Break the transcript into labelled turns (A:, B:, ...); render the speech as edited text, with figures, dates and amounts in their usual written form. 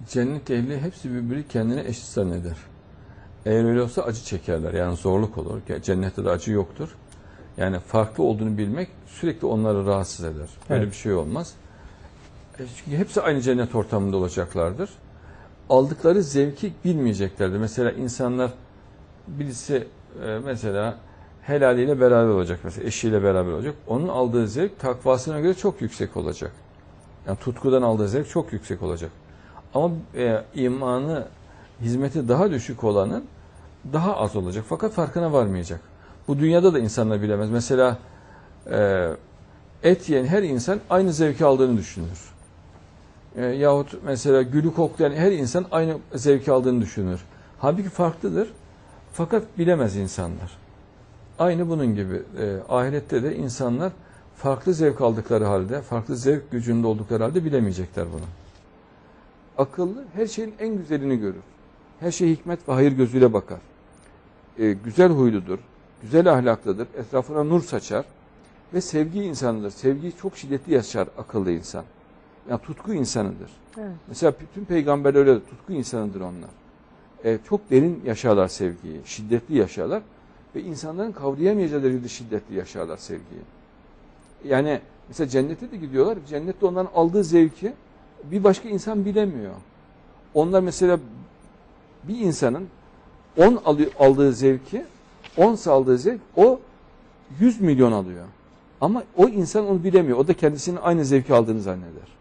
A: cennet ehli hepsi birbiri kendine eşit zanneder. Eğer öyle olsa acı çekerler. Yani zorluk olur. Cennette de acı yoktur. Yani farklı olduğunu bilmek sürekli onları rahatsız eder. Böyle bir şey olmaz. Çünkü hepsi aynı cennet ortamında olacaklardır. Aldıkları zevki bilmeyeceklerdir. Mesela insanlar, birisi mesela helaliyle beraber olacak, mesela eşiyle beraber olacak. Onun aldığı zevk takvasına göre çok yüksek olacak. Yani tutkudan aldığı zevk çok yüksek olacak. Ama imanı, hizmeti daha düşük olanın daha az olacak. Fakat farkına varmayacak. Bu dünyada da insanlar bilemez. Mesela et yiyen her insan aynı zevki aldığını düşünür. Yahut mesela gülü koklayan her insan aynı zevki aldığını düşünür. Halbuki farklıdır. Fakat bilemez insanlar. Aynı bunun gibi ahirette de insanlar farklı zevk aldıkları halde, farklı zevk gücünde oldukları halde bilemeyecekler bunu. Akıllı her şeyin en güzelini görür. Her şeye hikmet ve hayır gözüyle bakar. Güzel huyludur, güzel ahlaklıdır, etrafına nur saçar ve sevgi insanıdır. Sevgiyi çok şiddetli yaşar akıllı insan. Yani tutku insanıdır. Evet. Mesela bütün peygamberler öyle, tutku insanıdır onlar. Çok derin yaşarlar sevgiyi, şiddetli yaşarlar ve insanların kavrayamayacağı derecede şiddetli yaşarlar sevgiyi. Yani mesela cennete de gidiyorlar, cennette onların aldığı zevki bir başka insan bilemiyor. Onlar mesela bir insanın 10 aldığı zevki, 10 aldığı zevk o 100 milyon alıyor. Ama o insan onu bilemiyor. O da kendisinin aynı zevki aldığını zanneder.